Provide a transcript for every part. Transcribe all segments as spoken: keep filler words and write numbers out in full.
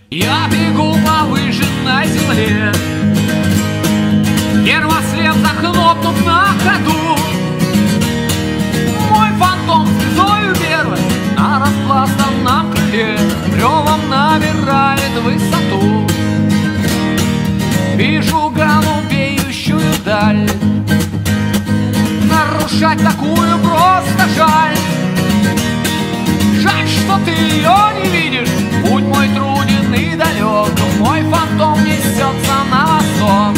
Я бегу по выжженной земле, гермошлем захлопнув на ходу. Мой фантом слезою первой на распластанном крыле ревом набирает высоту. Вижу голубеющую даль, нарушать такую просто жаль. Жаль, что ты ее не видишь, путь мой труден и далек, мой фантом несется на восток.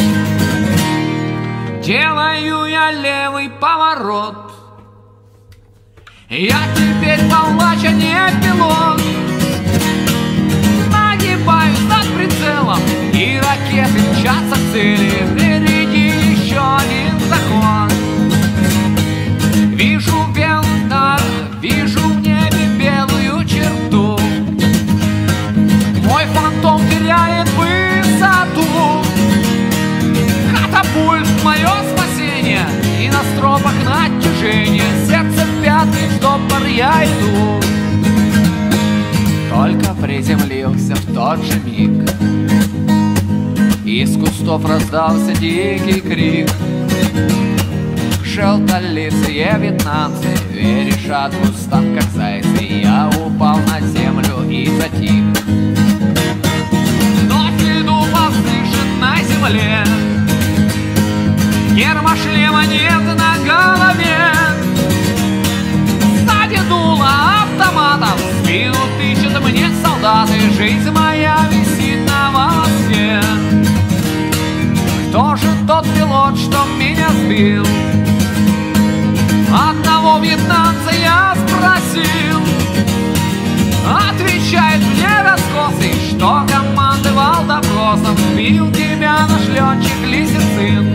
Делаю я левый поворот, я теперь палач, а не пилот. Нагибаюсь над прицелом, и ракеты мчатся к цели. Впереди еще один заход. Вижу белый дар, вижу в небе белую черту. Мой фантом теряет высоту. Катапульт — мое спасение, и на стропах натяжение. Сердце в пятый штопор я иду. Только приземлился в тот же миг, из кустов раздался дикий крик. Желтолицые вьетнамцы верещат в кустах, как зайцы. Я упал на землю и затих. Вновь иду по выжженной земле, гермошлема нет на голове. Сзади дуло автоматов, в спину тычут мне солдаты. Жизнь моя висит на волоске. Кто же тот пилот, что меня сбил? Одного вьетнамца я спросил. Отвечает мне раскосый, что командовал допросом. Сбил тебя наш летчик Лисицын.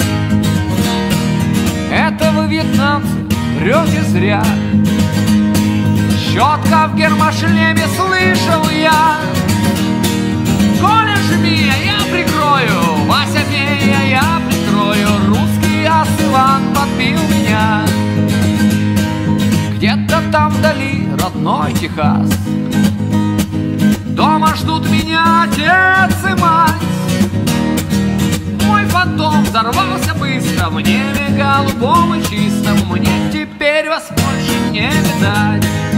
Это вы, вьетнамцы, врете зря. Щетка в гермошлеме, слышал я. Коля, жми, я прикрою. Вася, бей, я прикрою. Русский ас Иван подбил меня. Где-то там вдали родной Техас. Дома ждут меня отец и мать. Мой фантом взорвался быстро в небе голубом и чистом. Мне теперь вас больше не видать.